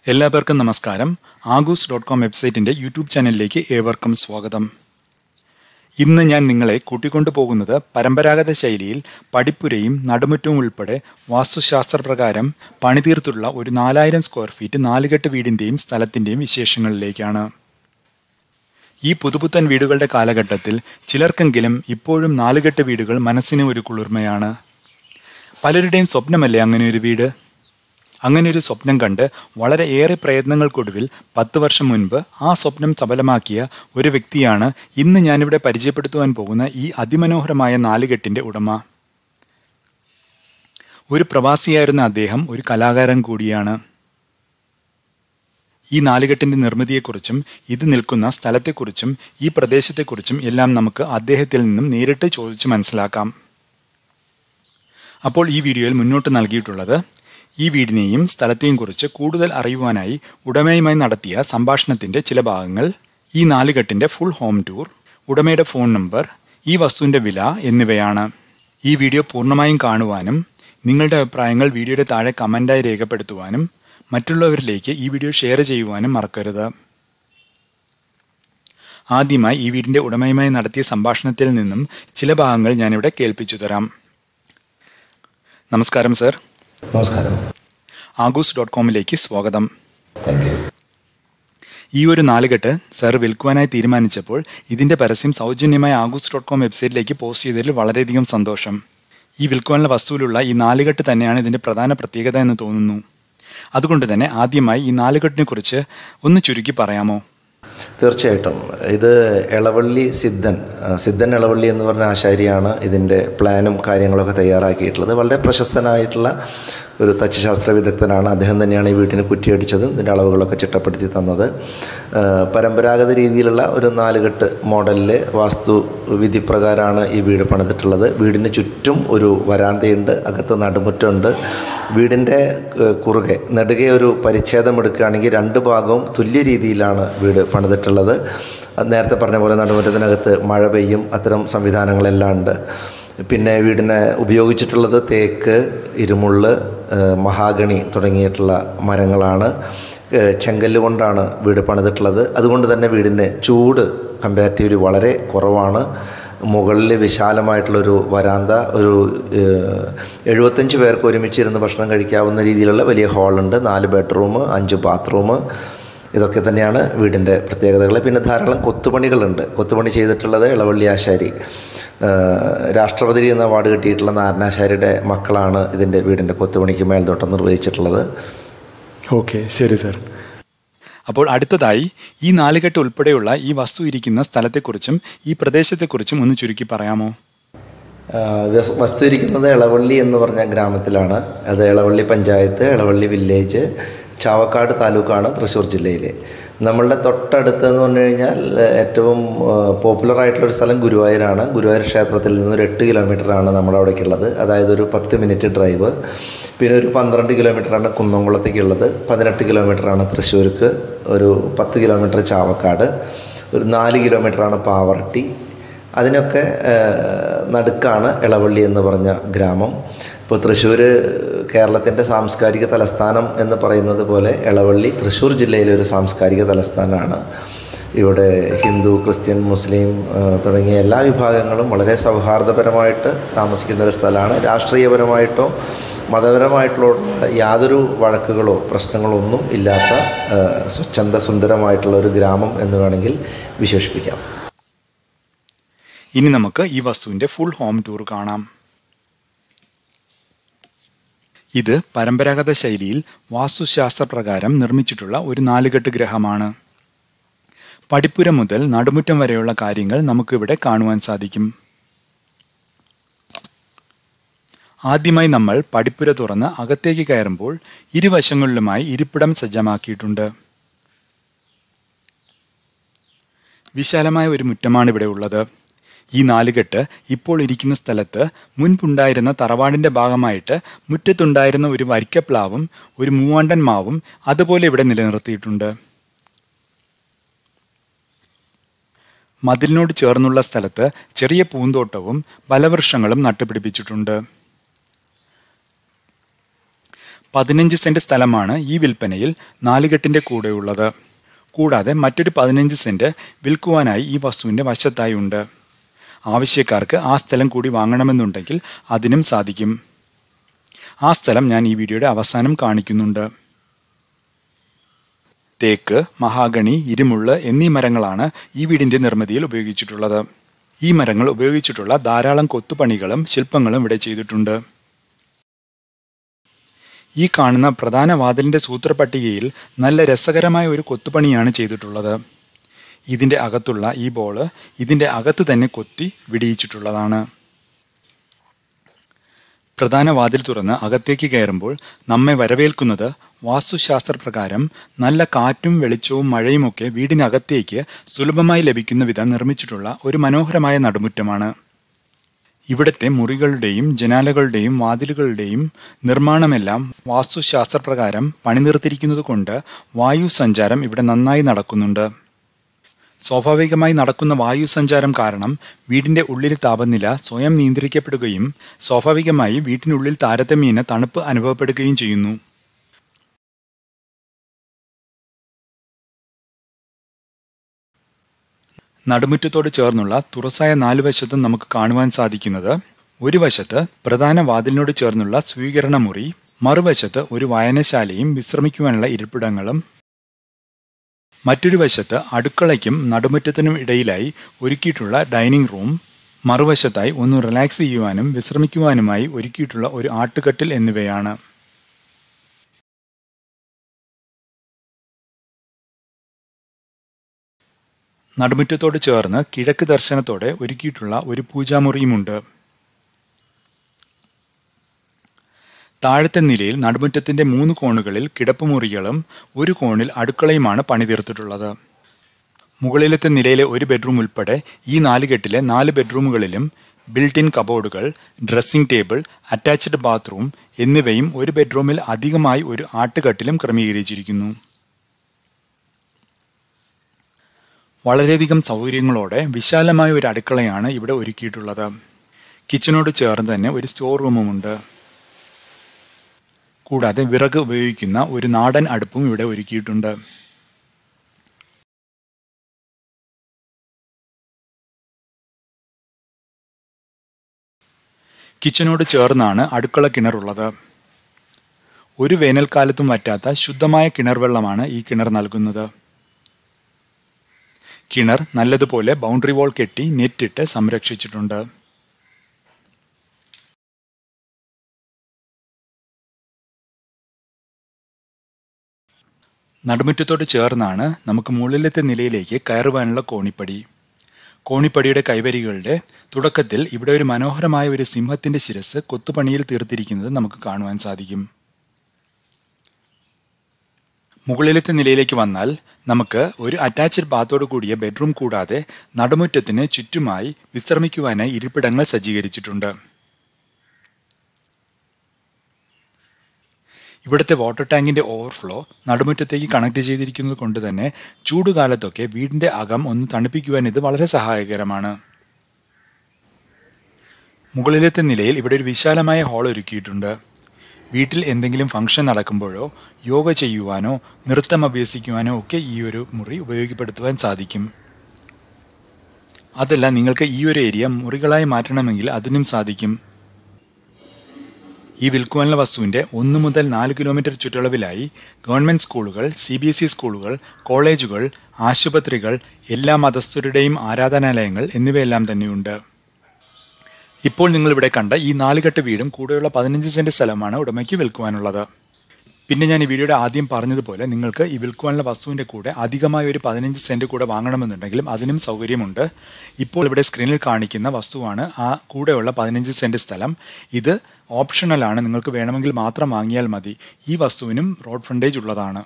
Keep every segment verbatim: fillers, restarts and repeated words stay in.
എല്ലാവർക്കും നമസ്കാരം. Aagoos dot com വെബ്സൈറ്റിൻ്റെ യൂട്യൂബ് ചാനലിലേക്ക് ഏവർക്കും സ്വാഗതം. ഇന്ന് ഞാൻ നിങ്ങളെ കൂട്ടിക്കൊണ്ടു പോകുന്നത് പരമ്പരാഗത ശൈലിയിൽ പടിപ്പുരയും നടുമുറ്റവും ഉൾപ്പെടെ വാസ്തുശാസ്ത്രപ്രകാരം പണിതീർത്തുള്ള ഒരു നാലായിരം സ്ക്വയർ ഫീറ്റ് നാലുകെട്ട് വീടിൻ്റെയും സ്ഥലത്തിൻ്റെയും വിശേഷങ്ങളിലേക്കാണ്. ഈ പുതുപുത്തൻ വീടുകളുടെ കാലഘട്ടത്തിൽ ചിലർക്കെങ്കിലും ഇപ്പോഴും നാലുകെട്ട് വീടുകൾ മനസ്സിന് ഒരു കുളിർമയാണ്. പലരുടെയും സ്വപ്നമല്ലേ അങ്ങനെ ഒരു വീട്? അങ്ങനെ ഒരു സ്വപ്നം കണ്ട് വളരെ ഏറെ പ്രയത്നങ്ങൾക്കൊടുവിൽ പത്ത് വർഷം മുൻപ് ആ സ്വപ്നം സഫലമാക്കിയ ഒരു വ്യക്തിയാണ് ഇന്ന് ഞാനിവിടെ പരിചയപ്പെടുത്തുവാൻ പോകുന്ന ഈ അതിമനോഹരമായ നാലുകെട്ടിൻ്റെ ഉടമ. ഒരു പ്രവാസിയായിരുന്ന അദ്ദേഹം ഒരു കലാകാരൻ കൂടിയാണ്. ഈ നാലുകെട്ടിൻ്റെ നിർമ്മിതിയെക്കുറിച്ചും ഇത് നിൽക്കുന്ന സ്ഥലത്തെക്കുറിച്ചും ഈ പ്രദേശത്തെക്കുറിച്ചും എല്ലാം നമുക്ക് അദ്ദേഹത്തിൽ നിന്നും നേരിട്ട് ചോദിച്ച് മനസ്സിലാക്കാം. അപ്പോൾ ഈ വീഡിയോയിൽ മുന്നോട്ട് നൽകിയിട്ടുള്ളത് ഈ വീടിനെയും സ്ഥലത്തെയും കുറിച്ച് കൂടുതൽ അറിയുവാനായി ഉടമയുമായി നടത്തിയ സംഭാഷണത്തിൻ്റെ ചില ഭാഗങ്ങൾ, ഈ നാലുകെട്ടിൻ്റെ ഫുൾ ഹോം ടൂർ, ഉടമയുടെ ഫോൺ നമ്പർ, ഈ വസ്തുവിൻ്റെ വില എന്നിവയാണ്. ഈ വീഡിയോ പൂർണ്ണമായും കാണുവാനും നിങ്ങളുടെ അഭിപ്രായങ്ങൾ വീഡിയോയുടെ താഴെ കമൻറ്റായി രേഖപ്പെടുത്തുവാനും മറ്റുള്ളവരിലേക്ക് ഈ വീഡിയോ ഷെയർ ചെയ്യുവാനും മറക്കരുത്. ആദ്യമായി ഈ വീടിൻ്റെ ഉടമയുമായി നടത്തിയ സംഭാഷണത്തിൽ നിന്നും ചില ഭാഗങ്ങൾ ഞാനിവിടെ കേൾപ്പിച്ചു തരാം. നമസ്കാരം സർ. നമസ്കാരം. ആഗൂസ് ഡോട്ട് കോമിലേക്ക് സ്വാഗതം. Thank you. ഈ ഒരു നാലുകെട്ട് സർ വിൽക്കുവാനായി തീരുമാനിച്ചപ്പോൾ ഇതിൻ്റെ പരസ്യം സൗജന്യമായി ആഗൂസ് ഡോട്ട് കോം വെബ്സൈറ്റിലേക്ക് പോസ്റ്റ് ചെയ്തതിൽ വളരെയധികം സന്തോഷം. ഈ വിൽക്കുവാനുള്ള വസ്തുവിലുള്ള ഈ നാലുകെട്ട് തന്നെയാണ് ഇതിൻ്റെ പ്രധാന പ്രത്യേകത എന്ന് തോന്നുന്നു. അതുകൊണ്ട് തന്നെ ആദ്യമായി ഈ നാലുകെട്ടിനെ കുറിച്ച് ഒന്ന് ചുരുക്കി പറയാമോ? തീർച്ചയായിട്ടും. ഇത് എളവള്ളി സിദ്ധൻ സിദ്ധൻ എളവള്ളി എന്ന് പറഞ്ഞ ആശാരിയാണ് ഇതിൻ്റെ പ്ലാനും കാര്യങ്ങളൊക്കെ തയ്യാറാക്കിയിട്ടുള്ളത്. വളരെ പ്രശസ്തനായിട്ടുള്ള ഒരു തച്ചുശാസ്ത്ര വിദഗ്ധനാണ്. അദ്ദേഹം തന്നെയാണ് ഈ വീട്ടിന് കുറ്റിയടിച്ചതും ഇതിൻ്റെ അളവുകളൊക്കെ ചിട്ടപ്പെടുത്തി തന്നത്. പരമ്പരാഗത രീതിയിലുള്ള ഒരു നാലുകെട്ട് മോഡലിൽ വാസ്തു വിധി പ്രകാരമാണ് ഈ വീട് പണിതിട്ടുള്ളത്. വീടിന് ചുറ്റും ഒരു വരാന്തയുണ്ട്, അകത്ത് നടുമുറ്റമുണ്ട്. വീടിൻ്റെ കുറുകെ നെടുകെ ഒരു പരിച്ഛേദം എടുക്കുകയാണെങ്കിൽ രണ്ട് ഭാഗവും തുല്യ രീതിയിലാണ് വീട് പണിതിട്ടുള്ളത്. നേരത്തെ പറഞ്ഞ പോലെ നടുമുറ്റത്തിനകത്ത് മഴ പെയ്യും, അത്തരം സംവിധാനങ്ങളെല്ലാം ഉണ്ട്. പിന്നെ വീടിനെ ഉപയോഗിച്ചിട്ടുള്ളത് തേക്ക്, ഇരുമുള്ള്, മഹാഗണി തുടങ്ങിയിട്ടുള്ള മരങ്ങളാണ്. ചെങ്കല്ല് കൊണ്ടാണ് വീട് പണിതിട്ടുള്ളത്. അതുകൊണ്ട് തന്നെ വീടിൻ്റെ ചൂട് കമ്പാരിറ്റീവ്ലി വളരെ കുറവാണ്. മുകളിൽ വിശാലമായിട്ടുള്ളൊരു വരാന്ത, ഒരു എഴുപത്തഞ്ച് പേർക്ക് ഒരുമിച്ചിരുന്ന് ഭക്ഷണം കഴിക്കാവുന്ന രീതിയിലുള്ള വലിയ ഹാളുണ്ട്. നാല് ബെഡ്റൂം, അഞ്ച് ബാത്റൂം, ഇതൊക്കെ തന്നെയാണ് വീടിൻ്റെ പ്രത്യേകതകൾ. പിന്നെ ധാരാളം കൊത്തുപണികളുണ്ട്. കൊത്തുപണി ചെയ്തിട്ടുള്ളത് ഇളവള്ളി ആശാരി, രാഷ്ട്രപതി എന്ന അവാർഡ് കിട്ടിയിട്ടുള്ള നാരായണാശാരിയുടെ മക്കളാണ് ഇതിൻ്റെ വീടിൻ്റെ കൊത്തുപണിക്ക് മേൽനോട്ടം നിർവഹിച്ചിട്ടുള്ളത്. ഓക്കെ, ശരി സർ. അപ്പോൾ അടുത്തതായി ഈ നാലുകെട്ട് ഉൾപ്പെടെയുള്ള ഈ വസ്തു ഇരിക്കുന്ന സ്ഥലത്തെക്കുറിച്ചും ഈ പ്രദേശത്തെക്കുറിച്ചും ഒന്ന് ചുരുക്കി പറയാമോ? വസ്തു ഇരിക്കുന്നത് ഇളവള്ളി എന്ന് പറഞ്ഞ ഗ്രാമത്തിലാണ്. അത് ഇളവള്ളി പഞ്ചായത്ത്, ഇളവള്ളി വില്ലേജ്, ചാവക്കാട് താലൂക്കാണ്, തൃശ്ശൂർ ജില്ലയിലെ. നമ്മളുടെ തൊട്ടടുത്തെന്ന് പറഞ്ഞു കഴിഞ്ഞാൽ ഏറ്റവും പോപ്പുലറായിട്ടുള്ളൊരു സ്ഥലം ഗുരുവായൂരാണ്. ഗുരുവായൂർ ക്ഷേത്രത്തിൽ നിന്നൊരു എട്ട് കിലോമീറ്ററാണ് നമ്മുടെ അവിടേക്കുള്ളത്. അതായത് ഒരു പത്ത് മിനിറ്റ് ഡ്രൈവ്. പിന്നെ ഒരു പന്ത്രണ്ട് കിലോമീറ്ററാണ് കുന്നംകുളത്തേക്കുള്ളത്. പതിനെട്ട് കിലോമീറ്ററാണ് തൃശ്ശൂർക്ക്. ഒരു പത്ത് കിലോമീറ്റർ ചാവക്കാട്. ഒരു നാല് കിലോമീറ്ററാണ് പാവർട്ടി. അതിനൊക്കെ നടുക്കാണ് ഇളവള്ളി എന്ന് പറഞ്ഞ ഗ്രാമം. ഇപ്പോൾ തൃശ്ശൂർ കേരളത്തിൻ്റെ സാംസ്കാരിക തലസ്ഥാനം എന്ന് പറയുന്നത് പോലെ ഇളവള്ളി തൃശ്ശൂർ ജില്ലയിലെ ഒരു സാംസ്കാരിക തലസ്ഥാനമാണ്. ഇവിടെ ഹിന്ദു, ക്രിസ്ത്യൻ, മുസ്ലിം തുടങ്ങിയ എല്ലാ വിഭാഗങ്ങളും വളരെ സൗഹാർദ്ദപരമായിട്ട് താമസിക്കുന്ന ഒരു സ്ഥലമാണ്. രാഷ്ട്രീയപരമായിട്ടോ മതപരമായിട്ടുള്ള യാതൊരു വഴക്കുകളോ പ്രശ്നങ്ങളോ ഒന്നും ഇല്ലാത്ത സ്വച്ഛന്ത സുന്ദരമായിട്ടുള്ള ഒരു ഗ്രാമം എന്ന് വേണമെങ്കിൽ വിശേഷിപ്പിക്കാം. ഇനി നമുക്ക് ഈ വസ്തുവിൻ്റെ ഫുൾ ഹോം ടൂർ കാണാം. ഇത് പരമ്പരാഗത ശൈലിയിൽ വാസ്തുശാസ്ത്രപ്രകാരം നിർമ്മിച്ചിട്ടുള്ള ഒരു നാലുകെട്ട് ഗൃഹമാണ്. പടിപ്പുര മുതൽ നടുമുറ്റം വരെയുള്ള കാര്യങ്ങൾ നമുക്കിവിടെ കാണുവാൻ സാധിക്കും. ആദ്യമായി നമ്മൾ പടിപ്പുര തുറന്ന് അകത്തേക്ക് കയറുമ്പോൾ ഇരുവശങ്ങളിലുമായി ഇരിപ്പിടം സജ്ജമാക്കിയിട്ടുണ്ട്. വിശാലമായ ഒരു മുറ്റമാണ് ഇവിടെ ഉള്ളത്. ഈ നാലുകെട്ട് ഇപ്പോൾ ഇരിക്കുന്ന സ്ഥലത്ത് മുൻപുണ്ടായിരുന്ന തറവാടിൻ്റെ ഭാഗമായിട്ട് മുറ്റത്തുണ്ടായിരുന്ന ഒരു വരിക്കപ്ലാവും ഒരു മൂവാണ്ടൻ മാവും അതുപോലെ ഇവിടെ നിലനിർത്തിയിട്ടുണ്ട്. മതിലിനോട് ചേർന്നുള്ള സ്ഥലത്ത് ചെറിയ പൂന്തോട്ടവും ഫലവൃക്ഷങ്ങളും നട്ടുപിടിപ്പിച്ചിട്ടുണ്ട്. പതിനഞ്ച് സെന്റ് സ്ഥലമാണ് ഈ വിൽപ്പനയിൽ നാലുകെട്ടിന്റെ കൂടെയുള്ളത്. കൂടാതെ മറ്റൊരു പതിനഞ്ച് സെന്റ് വിൽക്കുവാനായി ഈ വസ്തുവിന്റെ വശത്തായി ഉണ്ട്. ആവശ്യക്കാർക്ക് ആ സ്ഥലം കൂടി വാങ്ങണമെന്നുണ്ടെങ്കിൽ അതിനും സാധിക്കും. ആ സ്ഥലം ഞാൻ ഈ വീഡിയോയുടെ അവസാനം കാണിക്കുന്നുണ്ട്. തേക്ക്, മഹാഗണി, ഇരുമുള്ള് എന്നീ മരങ്ങളാണ് ഈ വീടിന്റെ നിർമ്മിതിയിൽ ഉപയോഗിച്ചിട്ടുള്ളത്. ഈ മരങ്ങൾ ഉപയോഗിച്ചിട്ടുള്ള ധാരാളം കൊത്തുപണികളും ശില്പങ്ങളും ഇവിടെ ചെയ്തിട്ടുണ്ട്. ഈ കാണുന്ന പ്രധാന വാതിലിന്റെ സൂത്രപട്ടികയിൽ നല്ല രസകരമായ ഒരു കൊത്തുപണിയാണ് ചെയ്തിട്ടുള്ളത്. ഇതിന്റെ അകത്തുള്ള ഈ ബോള് ഇതിന്റെ അകത്ത് തന്നെ കൊത്തി വിടിയിച്ചിട്ടുള്ളതാണ്. പ്രധാന വാതിൽ തുറന്ന് അകത്തേക്ക് കയറുമ്പോൾ നമ്മെ വരവേൽക്കുന്നത് വാസ്തുശാസ്ത്രപ്രകാരം നല്ല കാറ്റും വെളിച്ചവും മഴയുമൊക്കെ വീടിനകത്തേക്ക് സുലഭമായി ലഭിക്കുന്ന വിധം നിർമ്മിച്ചിട്ടുള്ള ഒരു മനോഹരമായ നടുമുറ്റമാണ്. ഇവിടുത്തെ മുറികളുടെയും ജനാലകളുടെയും വാതിലുകളുടെയും നിർമ്മാണമെല്ലാം വാസ്തുശാസ്ത്രപ്രകാരം പണിതീർത്തിരിക്കുന്നത് കൊണ്ട് വായു സഞ്ചാരം ഇവിടെ നന്നായി നടക്കുന്നുണ്ട്. സ്വാഭാവികമായി നടക്കുന്ന വായു സഞ്ചാരം കാരണം വീടിന്റെ ഉള്ളിലെ താപനില സ്വയം നിയന്ത്രിക്കപ്പെടുകയും സ്വാഭാവികമായി വീട്ടിനുള്ളിൽ താരതമ്യേന തണുപ്പ് അനുഭവപ്പെടുകയും ചെയ്യുന്നു. നടുമുറ്റത്തോട് ചേർന്നുള്ള തുറസായ നാലു വശത്തും നമുക്ക് കാണുവാൻ സാധിക്കുന്നത് ഒരു വശത്ത് പ്രധാന വാതിലിനോട് ചേർന്നുള്ള സ്വീകരണ മുറി, മറുവശത്ത് ഒരു വായനശാലയും വിശ്രമിക്കുവാനുള്ള ഇരിപ്പിടങ്ങളും, മറ്റൊരു വശത്ത് അടുക്കളയ്ക്കും നടുമുറ്റത്തിനും ഇടയിലായി ഒരുക്കിയിട്ടുള്ള ഡൈനിങ് റൂം, മറുവശത്തായി ഒന്ന് റിലാക്സ് ചെയ്യുവാനും വിശ്രമിക്കുവാനുമായി ഒരുക്കിയിട്ടുള്ള ഒരു ആട്ടുകട്ടിൽ എന്നിവയാണ്. നടുമുറ്റത്തോട് ചേർന്ന് കിഴക്ക് ദർശനത്തോടെ ഒരുക്കിയിട്ടുള്ള ഒരു പൂജാമുറിയുമുണ്ട്. താഴത്തെ നിലയിൽ നടുമുറ്റത്തിന്റെ മൂന്ന് കോണുകളിൽ കിടപ്പുമുറികളും ഒരു കോണിൽ അടുക്കളയുമാണ് പണിതീർത്തിട്ടുള്ളത്. മുകളിലത്തെ നിലയിലെ ഒരു ബെഡ്റൂം ഉൾപ്പെടെ ഈ നാലുകെട്ടിലെ നാല് ബെഡ്റൂമുകളിലും ബിൽറ്റ് ഇൻ കബോർഡുകൾ, ഡ്രസ്സിംഗ് ടേബിൾ, അറ്റാച്ച്ഡ് ബാത്റൂം എന്നിവയും ഒരു ബെഡ്റൂമിൽ അധികമായി ഒരു ആട്ടുകട്ടിലും ക്രമീകരിച്ചിരിക്കുന്നു. വളരെയധികം സൗകര്യങ്ങളോടെ വിശാലമായ ഒരു അടുക്കളയാണ് ഇവിടെ ഒരുക്കിയിട്ടുള്ളത്. കിച്ചണോട് ചേർന്ന് തന്നെ ഒരു സ്റ്റോർ റൂമുമുണ്ട്. കൂടാതെ വിറക് ഉപയോഗിക്കുന്ന ഒരു നാടൻ അടുപ്പും ഇവിടെ ഒരുക്കിയിട്ടുണ്ട്. കിച്ചണോട് ചേർന്നാണ് അടുക്കള കിണറുള്ളത്. ഒരു വേനൽക്കാലത്തും വറ്റാത്ത ശുദ്ധമായ കിണർ വെള്ളമാണ് ഈ കിണർ നൽകുന്നത്. കിണർ നല്ലതുപോലെ ബൗണ്ടറി വാൾ കെട്ടി നെറ്റിട്ട് സംരക്ഷിച്ചിട്ടുണ്ട്. നടുമുറ്റത്തോട് ചേർന്നാണ് നമുക്ക് മുകളിലത്തെ നിലയിലേക്ക് കയറുവാനുള്ള കോണിപ്പടി. കോണിപ്പടിയുടെ കൈവരികളുടെ തുടക്കത്തിൽ ഇവിടെ ഒരു മനോഹരമായ ഒരു സിംഹത്തിന്റെ ശിരസ് കൊത്തുപണിയിൽ തീർത്തിരിക്കുന്നത് നമുക്ക് കാണുവാൻ സാധിക്കും. മുകളിലത്തെ നിലയിലേക്ക് വന്നാൽ നമുക്ക് ഒരു അറ്റാച്ച്ഡ് ബാത്തോട് കൂടിയ ബെഡ്റൂം കൂടാതെ നടുമുറ്റത്തിന് ചുറ്റുമായി വിശ്രമിക്കുവാനായി ഇരിപ്പിടങ്ങൾ സജ്ജീകരിച്ചിട്ടുണ്ട്. ഇവിടുത്തെ വാട്ടർ ടാങ്കിന്റെ ഓവർഫ്ലോ നടുമുറ്റത്തേക്ക് കണക്ട് ചെയ്തിരിക്കുന്നത് കൊണ്ട് തന്നെ ചൂടുകാലത്തൊക്കെ വീടിന്റെ അകം ഒന്ന് തണുപ്പിക്കുവാൻ ഇത് വളരെ സഹായകരമാണ്. മുകളിലത്തെ നിലയിൽ ഇവിടെ ഒരു വിശാലമായ ഹാൾ ഒരുക്കിയിട്ടുണ്ട്. വീട്ടിൽ എന്തെങ്കിലും ഫംഗ്ഷൻ നടക്കുമ്പോഴോ യോഗ ചെയ്യുവാനോ നൃത്തം അഭ്യസിക്കുവാനോ ഒക്കെ ഈ ഒരു മുറി ഉപയോഗപ്പെടുത്തുവാൻ സാധിക്കും. അതല്ല നിങ്ങൾക്ക് ഈ ഒരു ഏരിയ മുറികളായി മാറ്റണമെങ്കിൽ അതിനും സാധിക്കും. ഈ വിൽക്കുവാനുള്ള വസ്തുവിൻ്റെ ഒന്ന് മുതൽ നാല് കിലോമീറ്റർ ചുറ്റളവിലായി ഗവൺമെൻറ് സ്കൂളുകൾ, സി ബി എസ് ഇ സ്കൂളുകൾ, കോളേജുകൾ, ആശുപത്രികൾ, എല്ലാ മതസ്ഥരുടെയും ആരാധനാലയങ്ങൾ എന്നിവയെല്ലാം തന്നെയുണ്ട്. ഇപ്പോൾ നിങ്ങളിവിടെ കണ്ട ഈ നാലുകെട്ട് വീടും കൂടെയുള്ള പതിനഞ്ച് സെൻറ്റ് സ്ഥലമാണ് ഉടമയ്ക്ക് വിൽക്കുവാനുള്ളത്. പിന്നെ ഞാൻ ഈ വീഡിയോയുടെ ആദ്യം പറഞ്ഞതുപോലെ നിങ്ങൾക്ക് ഈ വിൽക്കുവാനുള്ള വസ്തുവിൻ്റെ കൂടെ അധികമായ ഒരു പതിനഞ്ച് സെൻറ്റ് കൂടെ വാങ്ങണമെന്നുണ്ടെങ്കിലും അതിനും സൗകര്യമുണ്ട്. ഇപ്പോൾ ഇവിടെ സ്ക്രീനിൽ കാണിക്കുന്ന വസ്തുവാണ് ആ കൂടെയുള്ള പതിനഞ്ച് സെൻറ്റ് സ്ഥലം. ഇത് ഓപ്ഷണലാണ്, നിങ്ങൾക്ക് വേണമെങ്കിൽ മാത്രം വാങ്ങിയാൽ മതി. ഈ വസ്തുവിനും റോഡ് ഫ്രണ്ടേജ് ഉള്ളതാണ്.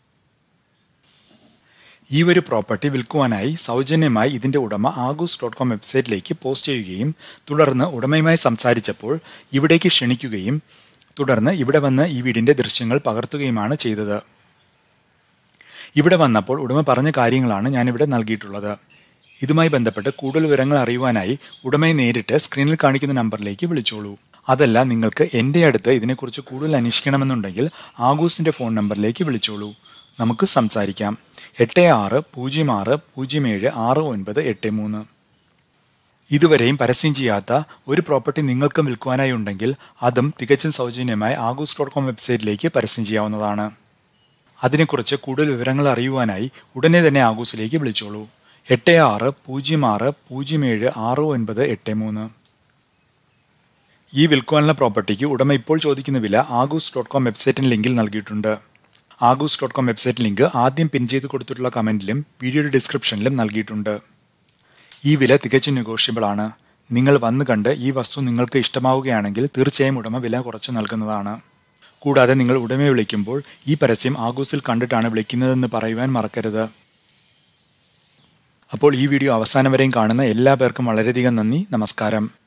ഈ ഒരു പ്രോപ്പർട്ടി വിൽക്കുവാനായി സൗജന്യമായി ഇതിൻ്റെ ഉടമ ആഗൂസ് ഡോട്ട് കോം വെബ്സൈറ്റിലേക്ക് പോസ്റ്റ് ചെയ്യുകയും തുടർന്ന് ഉടമയുമായി സംസാരിച്ചപ്പോൾ ഇവിടേക്ക് ക്ഷണിക്കുകയും തുടർന്ന് ഇവിടെ വന്ന് ഈ വീടിൻ്റെ ദൃശ്യങ്ങൾ പകർത്തുകയുമാണ് ചെയ്തത്. ഇവിടെ വന്നപ്പോൾ ഉടമ പറഞ്ഞ കാര്യങ്ങളാണ് ഞാനിവിടെ നൽകിയിട്ടുള്ളത്. ഇതുമായി ബന്ധപ്പെട്ട് കൂടുതൽ വിവരങ്ങൾ അറിയുവാനായി ഉടമയെ നേരിട്ട് സ്ക്രീനിൽ കാണിക്കുന്ന നമ്പറിലേക്ക് വിളിച്ചോളൂ. അതല്ല നിങ്ങൾക്ക് എൻ്റെ അടുത്ത് ഇതിനെക്കുറിച്ച് കൂടുതൽ അന്വേഷിക്കണമെന്നുണ്ടെങ്കിൽ ആഗൂസിൻ്റെ ഫോൺ നമ്പറിലേക്ക് വിളിച്ചോളൂ. നമുക്ക് സംസാരിക്കാം. എട്ട് ആറ് പൂജ്യം ആറ് പൂജ്യം ഏഴ് ആറ് ഒൻപത് എട്ട് മൂന്ന്. ഇതുവരെയും പരസ്യം ചെയ്യാത്ത ഒരു പ്രോപ്പർട്ടി നിങ്ങൾക്ക് വിൽക്കുവാനായി ഉണ്ടെങ്കിൽ അതും തികച്ചും സൗജന്യമായി ആഗൂസ് ഡോട്ട് കോം വെബ്സൈറ്റിലേക്ക് പരസ്യം ചെയ്യാവുന്നതാണ്. അതിനെക്കുറിച്ച് കൂടുതൽ വിവരങ്ങൾ അറിയുവാനായി ഉടനെ തന്നെ ആഗൂസിലേക്ക് വിളിച്ചോളൂ. എട്ട് ആറ് പൂജ്യം ആറ് പൂജ്യം ഏഴ് ആറ് ഒൻപത് എട്ട് മൂന്ന്. ഈ വിൽക്കുവാനുള്ള പ്രോപ്പർട്ടിക്ക് ഉടമ ഇപ്പോൾ ചോദിക്കുന്ന വില ആഗൂസ് ഡോട്ട് കോം വെബ്സൈറ്റിന് ലിങ്കിൽ നൽകിയിട്ടുണ്ട്. Aagoos dot com website link ആദ്യം പിൻ ചെയ്ത് കൊടുത്തിട്ടുള്ള കമൻറ്റിലും വീഡിയോയുടെ ഡിസ്ക്രിപ്ഷനിലും നൽകിയിട്ടുണ്ട്. ഈ വില തികച്ചും നെഗോഷ്യബിൾ ആണ്. നിങ്ങൾ വന്നു കണ്ട് ഈ വസ്തു നിങ്ങൾക്ക് ഇഷ്ടമാവുകയാണെങ്കിൽ തീർച്ചയായും ഉടമ വില കുറച്ച് നൽകുന്നതാണ്. കൂടാതെ നിങ്ങൾ ഉടമയെ വിളിക്കുമ്പോൾ ഈ പരസ്യം ആഗൂസിൽ കണ്ടിട്ടാണ് വിളിക്കുന്നതെന്ന് പറയുവാൻ മറക്കരുത്. അപ്പോൾ ഈ വീഡിയോ അവസാനം വരെയും കാണുന്ന എല്ലാ പേർക്കും വളരെയധികം നന്ദി. നമസ്കാരം.